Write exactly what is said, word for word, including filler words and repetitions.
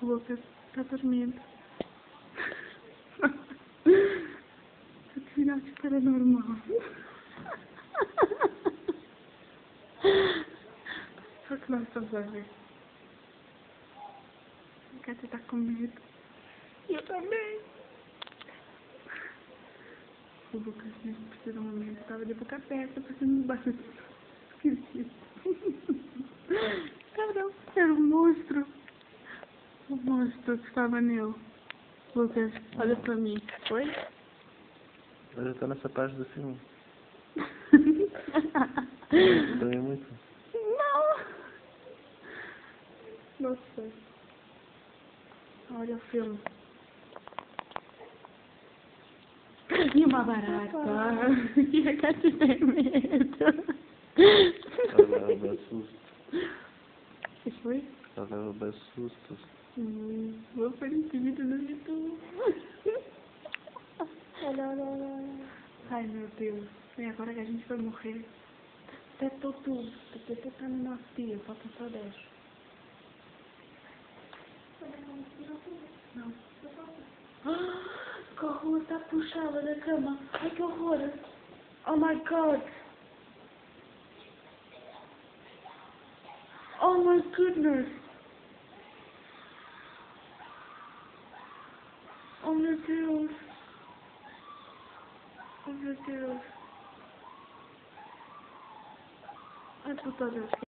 O Lucas está dormindo. Atividades paranormal. Só que nós estamos a ver. A Cátia está com medo. Eu também. O Lucas, nesse preciso momento, estava de boca aberta, fazendo um barulho esquisito. Caramba, era um monstro. O monstro que estava nele. Lucas, olha pra mim. Oi? Eu já estou nessa parte do filme. Também é muito. Não! Nossa. Olha o filme. E uma barata. E a Cátia tem medo. Ela leva susto. O que foi? Ela leva sustos. Hum, vou fazer esse vídeo no YouTube. Olha, olha, olha. Ai, meu Deus. E agora que a gente vai morrer. Até todo. Até tá no nosso dia. Falta só dez. Não. Ah, que horror, está puxada da cama. Ai, que horror. Oh my God. Oh my goodness. Oh meu Deus. Oh meu Deus. Ai, puta Deus.